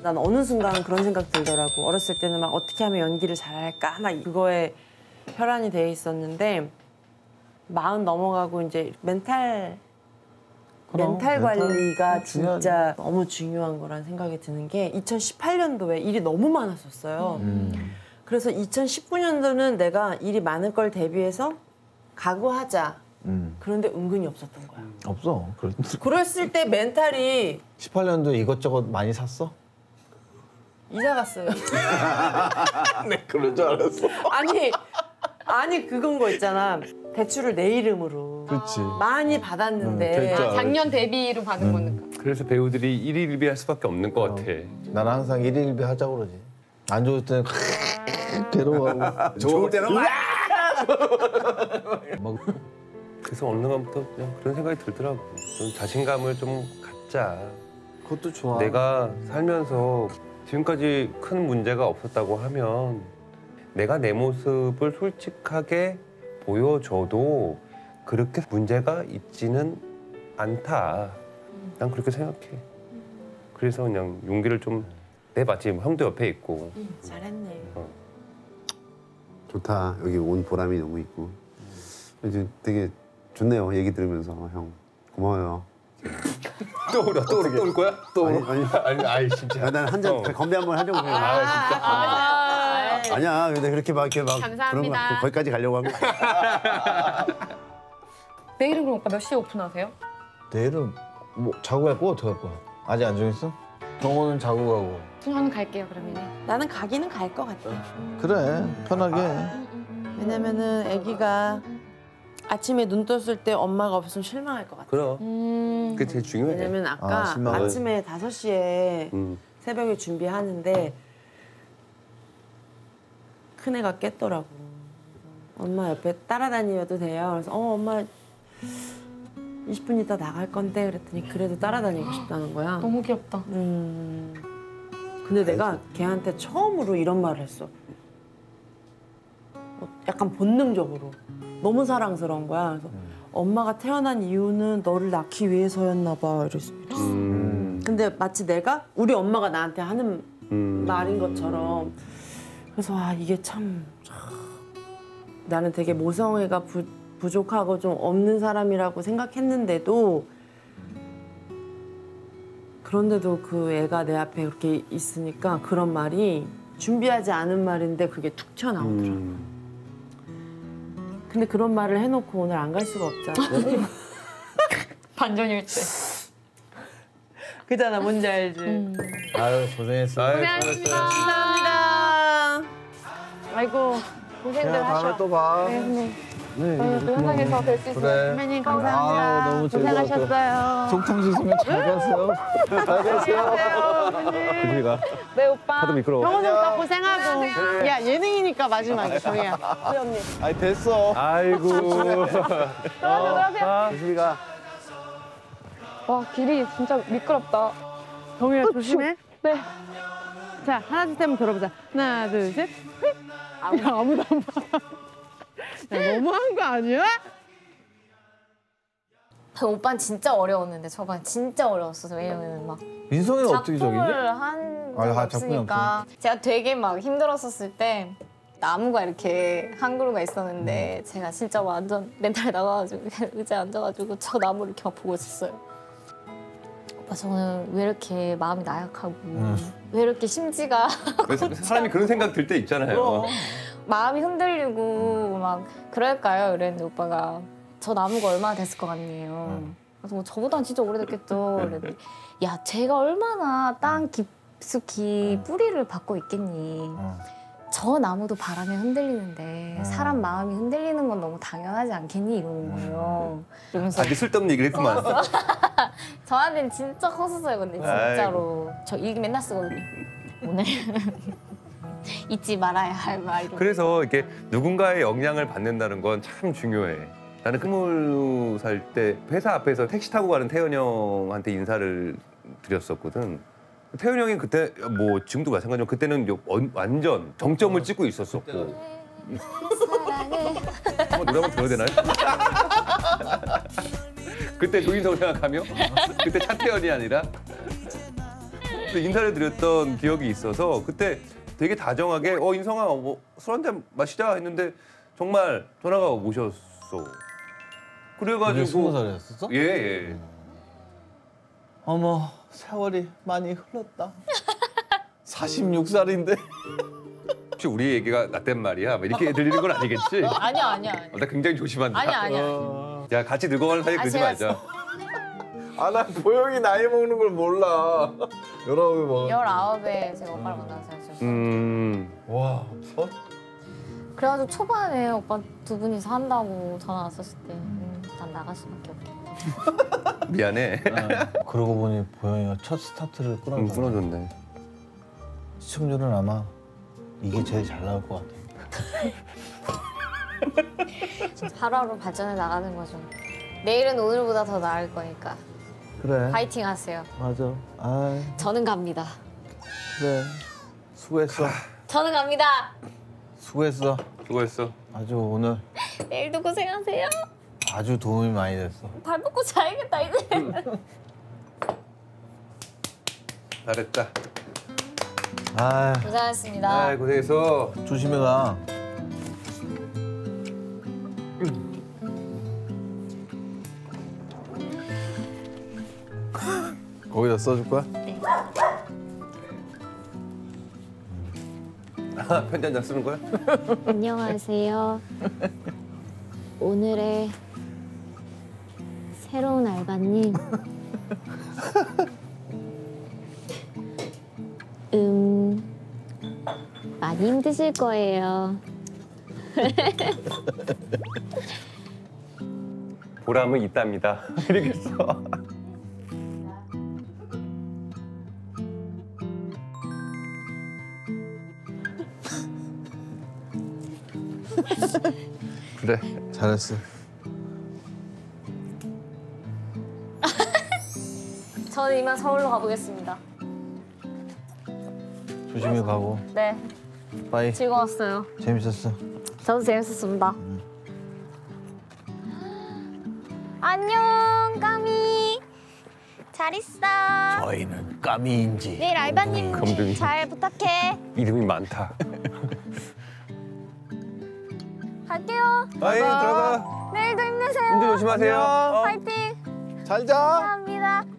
난 어느 순간 그런 생각 들더라고. 어렸을 때는 막 어떻게 하면 연기를 잘할까 막 그거에 혈안이 돼 있었는데 40 넘어가고 이제 멘탈 관리가 진짜 너무 중요한 거란 생각이 드는 게 2018년도에 일이 너무 많았었어요. 그래서 2019년도는 내가 일이 많을 걸 대비해서 각오하자. 그런데 은근히 없었던 거야. 없어. 그랬을 때 멘탈이 18년도에 이것저것 많이 샀어? 이사 갔어요. 네, 그럴 줄 알았어. 아니 그건 거 있잖아. 대출을 내 이름으로 그렇지. 많이 받았는데 작년 대비로 받은 거니까. 그래서 배우들이 일일비할 수밖에 없는 것 같아. 나는 항상 일일비 하자고 그러지. 안 좋을 때는 괴로워하고 좋을 때는 막 막 그래서 어느 날부터 그냥 그런 생각이 들더라고. 좀 자신감을 좀 갖자. 그것도 좋아. 내가 살면서 지금까지 큰 문제가 없었다고 하면 내가 내 모습을 솔직하게 보여줘도 그렇게 문제가 있지는 않다. 난 그렇게 생각해. 그래서 그냥 용기를 좀 내봤지. 형도 옆에 있고. 잘했네. 좋다. 여기 온 보람이 너무 있고. 이제 되게 좋네요. 얘기 들으면서 형 고마워요. 또 올 거야? 또 아니 진짜. 난 한 잔 건배 한번 하려고 해요. 아니야. 근데 그렇게 막 이렇게 막 감사합니다. 그런 거 거기까지 가려고 하면. 내일은 그럼 오빠 몇 시에 오픈하세요? 내일은 뭐 자고 갈 거야? 어떻게 할 거야? 아직 안 정했어? 경호는 자고 가고. 저는 갈게요 그러면. 나는 가기는 갈 것 같아. 그래, 편하게. 왜냐면은 아기가 아침에 눈 떴을 때 엄마가 없으면 실망할 것 같아. 그럼. 그게 제일 중요해. 왜냐면 아까 실망을. 아침에 5시에 새벽에 준비하는데 큰애가 깼더라고. 엄마 옆에 따라다녀도 돼요. 그래서 엄마 20분 있다 나갈 건데 그랬더니 그래도 따라다니고 싶다는 거야. 너무 귀엽다. 근데 내가 걔한테 처음으로 이런 말을 했어. 약간 본능적으로. 너무 사랑스러운 거야. 그래서 엄마가 태어난 이유는 너를 낳기 위해서였나 봐. 이랬어. 근데 마치 내가 우리 엄마가 나한테 하는 말인 것처럼. 그래서 이게 참 나는 되게 모성애가 부족하고 좀 없는 사람이라고 생각했는데도 그런데도 그 애가 내 앞에 그렇게 있으니까 그런 말이 준비하지 않은 말인데 그게 툭 튀어나오더라고. 근데 그런 말을 해놓고 오늘 안 갈 수가 없잖아. 반전일체. 그잖아, 뭔지 알지? 아유, 고생했어. 고생하셨습니다. 감사합니다. 아이고, 고생들 다음에 하셔. 또 봐. 네, 선생님. 네, 저희 또 현장에서 뵐 수 있어요. 그래. 선배님 감사합니다. 아유, 너무 즐거웠고. 고생하셨어요. 속탕 씻으면 잘 가세요. 잘 가세요. 그리가 네, 오빠. 하도 미끄러워. 병원 오빠 고생하고. 야, 예능이니까 마지막에 정이야. 우리 언니. 아니, 됐어. 아이고. 조심히 가. 와, 길이 진짜 미끄럽다. 정이야, 조심해. 네. 자, 하나, 둘, 셋 들어보자. 하나, 둘, 셋. 아무도 안 봐. 야, 너무한 거 아니야? 오빠는 진짜 어려웠는데 저번에 진짜 어려웠어요. 왜냐면 막 민성이는 어떻게 저기지? 작품을 한 적 작품이 없으니까 제가 되게 막 힘들었었을 때 나무가 이렇게 한 그루가 있었는데 제가 진짜 완전 멘탈 나가가지고 그냥 의자에 앉아가지고 저 나무를 이렇게 막 보고 있었어요. 오빠 저는 왜 이렇게 마음이 나약하고 왜 이렇게 심지가 사람이 그런 생각 들 때 있잖아요. 마음이 흔들리고 막 그럴까요? 이랬는데 오빠가 저 나무가 얼마나 됐을 것 같니요. 그래서 뭐 저보단 진짜 오래됐겠죠. 그랬는데 야 제가 얼마나 땅 깊숙이 뿌리를 받고 있겠니. 저 나무도 바람에 흔들리는데 사람 마음이 흔들리는 건 너무 당연하지 않겠니 이러는 거예요. 그러면서 아주 쓸데없는 얘기를 했구만. 저한테는 진짜 컸었어요. 근데 진짜로 저 일기 맨날 쓰거든요. 오늘 잊지 말아야 할 말. 그래서 이렇게 누군가의 영향을 받는다는 건 참 중요해. 나는 20살 때 회사 앞에서 택시 타고 가는 태현 형한테 인사를 드렸었거든. 태현 형이 그때 뭐 지금도 마찬가지지만 그때는 완전 정점을 찍고 있었었고. 한번 노래 한번 들어야 되나요? 그때 조인성 생각하며 그때 차태현이 아니라 인사를 드렸던 기억이 있어서 그때 되게 다정하게 인성아 술 한잔 마시자 했는데 정말 전화가 오셨어. 그래가지고 20살이었었어? 예. 어머 세월이 많이 흘렀다. 46살인데. 혹시 우리 얘기가 나댄 말이야? 뭐 이렇게 들리는 건 아니겠지? 아니야. 나 굉장히 조심한다. 아니야. 야 같이 늙어가는 사이 그러지 제가 말자. 나 보영이 나이 먹는 걸 몰라. 19이 먹어. 19에 제가 오빠를 만나서 와, 그래가지고 초반에 오빠 두 분이서 한다고 전화 왔었을 때 난 나갈 수밖에 없겠다. 미안해. 그러고 보니 보영이가 첫 스타트를 끊어줬네. 끊어줬네. 시청률은 아마 이게 제일 잘 나올 것 같아. 하루하루 발전해 나가는 거죠. 내일은 오늘보다 더 나을 거니까 그래. 파이팅 하세요. 맞아. 아, 저는 갑니다. 그래. 수고했어. 저는 갑니다. 수고했어. 수고했어. 아주 오늘 내일도 고생하세요. 아주 도움이 많이 됐어. 발 뻗고 자야겠다 이제. 잘했다. 아, 고생하셨습니다. 고생했어. 조심히 가. 거기다 써줄 거야? 편지 한 장 쓰는 거야? 안녕하세요. 오늘의 새로운 알바님. 많이 힘드실 거예요. 보람은 있답니다. 이렇게 써. 그래. 잘했어. 저는 이만 서울로 가보겠습니다. 조심히 가고. 네, 빠이. 즐거웠어요. 재밌었어. 저도 재밌었습니다. 안녕, 까미. 잘 있어. 저희는 까미인지. 내일 알바님 검둥이. 잘 부탁해. 이름이 많다. 갈게요. 아이 들어가. 내일도 힘내세요. 운전 조심하세요. 파이팅. 잘 자. 감사합니다.